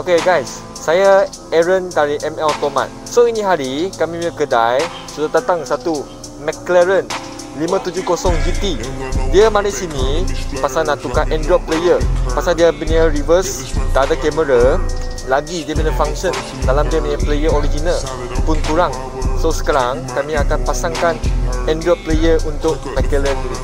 Okay guys, saya Aaron dari ML Automat. So ini hari kami punya kedai sudah datang satu McLaren 570 GT. Dia mari sini pasal nak tukar Android player. Pasal dia punya reverse tak ada kamera, lagi dia punya function dalam dia punya player original pun kurang. So sekarang kami akan pasangkan Android player untuk McLaren ini.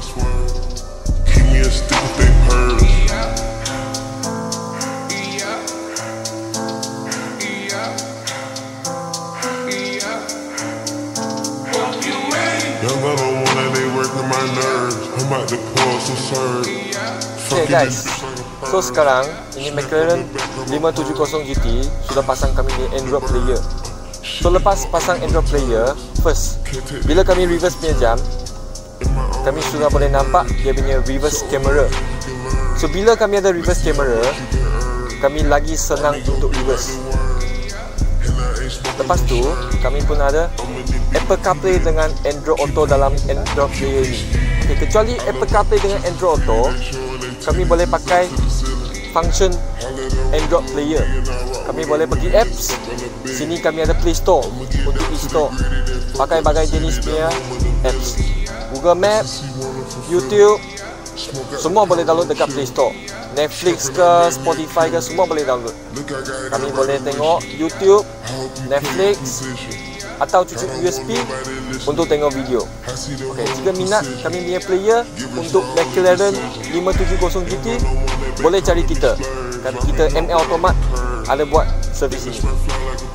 Okay guys, so sekarang ini McLaren 570 GT sudah pasang kami ni Android player. So lepas pasang Android player, first bila kami reverse punya jam, kami sudah boleh nampak dia punya reverse camera. So bila kami ada reverse camera, kami lagi senang untuk reverse. Lepas tu kami pun ada Apple CarPlay dengan Android Auto dalam Android player ni. Okay, kecuali Apple CarPlay dengan Android Auto, kami boleh pakai function Android player. Kami boleh pergi apps. Sini kami ada Play Store untuk e-store. Pakai bagai jenis punya apps. Google Maps, YouTube, semua boleh download dekat Play Store. Netflix ke, Spotify ke, semua boleh download. Kami boleh tengok YouTube, Netflix atau cucuk USB untuk tengok video. Okay, jika minat kami punya player untuk McLaren 570 GT, boleh cari kita. Kita ML Automat ada buat servis ini.